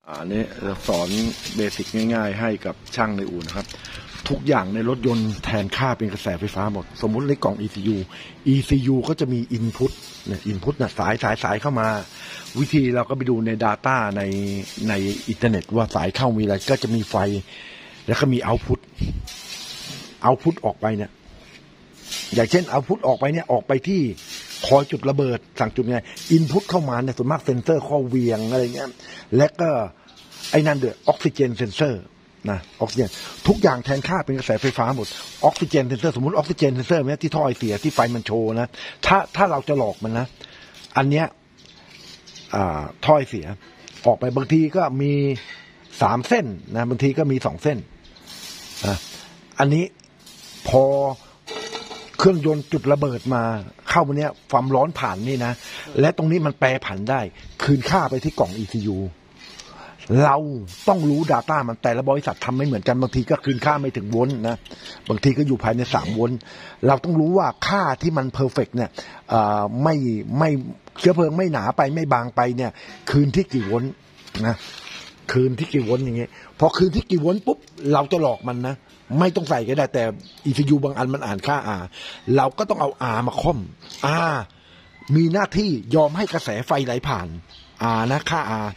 อันนี้สอนเบสิกง่ายๆให้กับช่างในอู่นะครับทุกอย่างในรถยนต์แทนค่าเป็นกระแสไฟฟ้าหมดสมมุติในกล่อง ECU ก็จะมี Input เนี่ย Input นะสายเข้ามาวิธีเราก็ไปดูใน Data ในอินเทอร์เน็ตว่าสายเข้ามีอะไรก็จะมีไฟแล้วก็มี Output ออกไปเนี่ยอย่างเช่น Output ออกไปเนี่ยออกไปที่คอยจุดระเบิดสั่งจุดไง Input เข้ามาเนี่ยส่วนมากเซนเซอร์ข้อเวียงอะไรเงี้ยและก็ไอ้นั่นเด้อออกซิเจนเซนเซอร์นะออกซิเจนทุกอย่างแทนค่าเป็นกระแสไฟฟ้าหมดออกซิเจนเซนเซอร์สมมติออกซิเจนเซนเซอร์เนี่ยที่ท่อไอเสียที่ไฟมันโชว์นะถ้าเราจะหลอกมันนะอันเนี้ยท่อไอเสียออกไปบางทีก็มี3 เส้นนะบางทีก็มี2 เส้นนะอันนี้พอเครื่องยนต์จุดระเบิดมาเข้ามาเนี้ยความร้อนผ่านนี่นะและตรงนี้มันแปรผันได้คืนค่าไปที่กล่อง ECU เราต้องรู้ Data มันแต่ละบริษัททำไม่เหมือนกันบางทีก็คืนค่าไม่ถึงโวลต์นะบางทีก็อยู่ภายใน3 โวลต์เราต้องรู้ว่าค่าที่มันเพอร์เฟกต์เนี่ยไม่เชื้อเพลิงไม่หนาไปไม่บางไปเนี่ยคืนที่กี่โวลต์นะคืนที่กี่โวลต์อย่างเงี้ยพอคืนที่กี่โวลต์ปุ๊บเราจะหลอกมันนะไม่ต้องใส่ก็ได้แต่ ECU บางอันมันอ่านค่า R เราก็ต้องเอา R มาค่อม R มีหน้าที่ยอมให้กระแสไฟไหลผ่าน R นะค่า R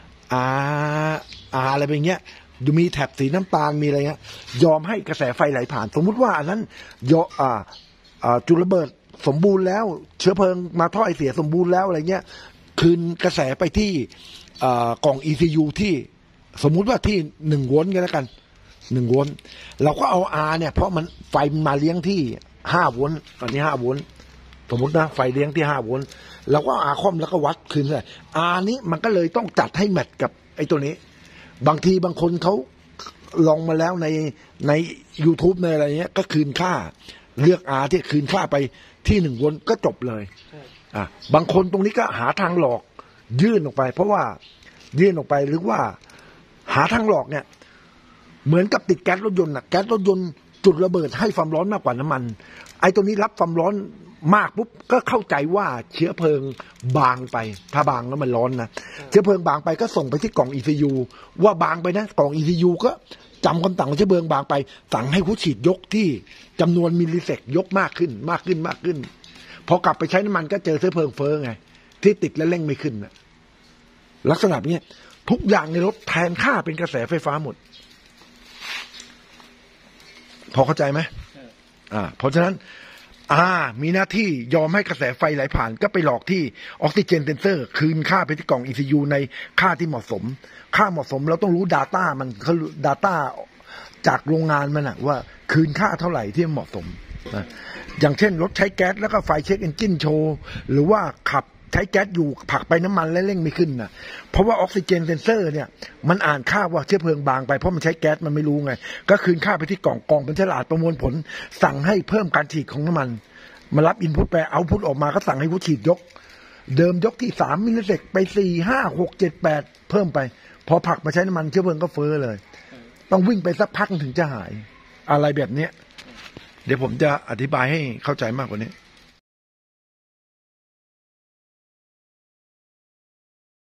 อะไรแบบเงี้ยดูมีแถบสีน้ำตาลมีอะไรเงี้ยยอมให้กระแสไฟไหลผ่านสมมุติว่าอันนั้นจุดระเบิดสมบูรณ์แล้วเชื้อเพลิงมาท่อไอเสียสมบูรณ์แล้วอะไรเงี้ยคืนกระแสไปที่กล่อง ECU ที่สมมุติว่าที่1 โวลต์กันแล้วกัน1 โวลต์เราก็เอา R เนี่ยเพราะมันไฟมาเลี้ยงที่5 โวลต์ตอนนี้5 โวลต์สมมตินะไฟเลี้ยงที่5 โวลต์เราก็อาคอมแล้วก็วัดคืนเลย R นี้มันก็เลยต้องจัดให้แมทกับไอ้ตัวนี้บางทีบางคนเขาลองมาแล้วใน YouTube ในอะไรเงี้ยก็คืนค่าเลือก R ที่คืนค่าไปที่1 โวลต์ก็จบเลยบางคนตรงนี้ก็หาทางหลอกยื่นออกไปเพราะว่ายื่นออกไปหรือว่าหาทางหลอกเนี่ยเหมือนกับติดแก๊สรถยนต์แก๊สรถยนต์จุดระเบิดให้ความร้อนมากกว่าน้ำมันไอ้ตัวนี้รับความร้อนมากปุ๊บก็เข้าใจว่าเชื้อเพลิงบางไปถ้าบางแล้วมันร้อนนะเชื้อเพลิงบางไปก็ส่งไปที่กล่อง ECU ว่าบางไปนะกล่อง ECU ก็จำคำสั่งเชื้อเพลิงบางไปสั่งให้ผู้ฉีดยกที่จำนวนมิลลิเซกยกมากขึ้นพอกลับไปใช้น้ำมันก็เจอเชื้อเพลิงเฟ้อไงที่ติดและเร่งไม่ขึ้นนะลักษณะนี้ทุกอย่างในรถแทนค่าเป็นกระแสไฟฟ้าหมดพอเข้าใจไหมเพราะฉะนั้นมีหน้าที่ยอมให้กระแสไฟไหลผ่านก็ไปหลอกที่ออกซิเจนเซนเซอร์คืนค่าไปที่กล่อง ECU ในค่าที่เหมาะสมค่าเหมาะสมเราต้องรู้ Data มันคือ Data จากโรงงานมันว่าคืนค่าเท่าไหร่ที่เหมาะสมนะอย่างเช่นรถใช้แก๊สแล้วก็ไฟเช็คเอนจินโชว์หรือว่าขับใช้แก๊สอยู่ผลักไปน้ำมันและเร่งไม่ขึ้นนะเพราะว่าออกซิเจนเซนเซอร์เนี่ยมันอ่านค่าว่าเชื้อเพลิงบางไปเพราะมันใช้แก๊สมันไม่รู้ไงก็คืนค่าไปที่กล่องเป็นฉลาดประมวลผลสั่งให้เพิ่มการฉีดของน้ำมันมารับอินพุตไปเอาพุตออกมาก็สั่งให้ผู้ฉีดยกเดิมยกที่3 มิลลิเซกไป4 5 6 7 8เพิ่มไปพอผลักมาใช้น้ำมันเชื้อเพลิงก็เฟ้อเลยต้องวิ่งไปสักพักถึงจะหายอะไรแบบนี้เดี๋ยวผมจะอธิบายให้เข้าใจมากกว่านี้